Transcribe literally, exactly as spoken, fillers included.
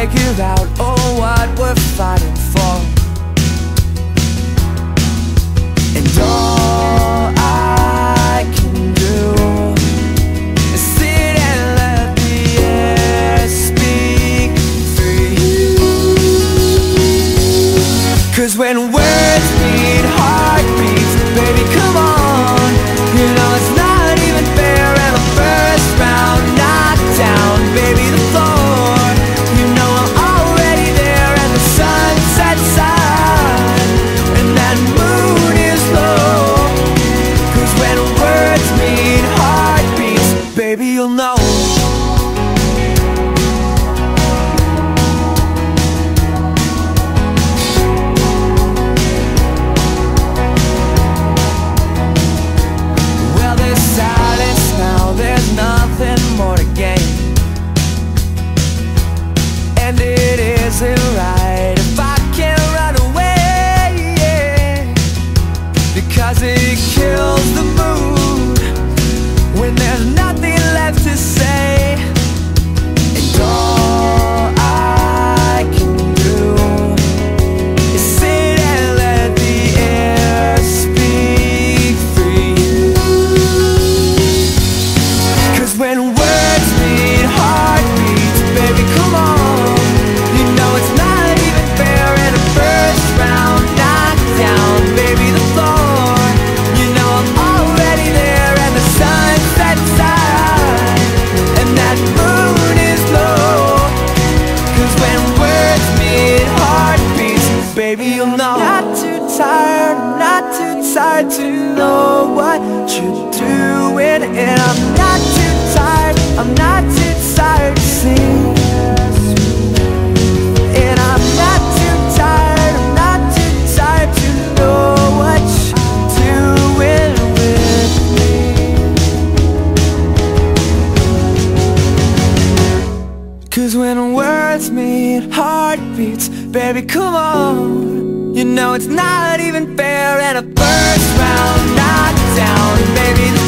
figure out, oh, what we're fighting for. And all I can do is sit and let the air speak through you. 'Cause when words meet heartbeats, baby, come on. You know it's not even fair, and a first round knockdown, baby, the floor. You know I'm already there, and the sun sets high, and that moon is low. 'Cause when words meet heartbeats, baby, you'll know. And it isn't right if I can't run away, yeah, because it kills the mood when there's nothing left to say. And all I can do is sit and let the air speak for you. 'Cause when words meet heartbeats, baby, come on. Baby, you'll know. Not too tired, not too tired to know what you're doing. And I'm not too tired, I'm not too tired to sing. And I'm not too tired, I'm not too tired to know what you're doing with me. 'Cause when words meet heartbeats, baby, come on. You know it's not even fair, and a first round knockdown, baby.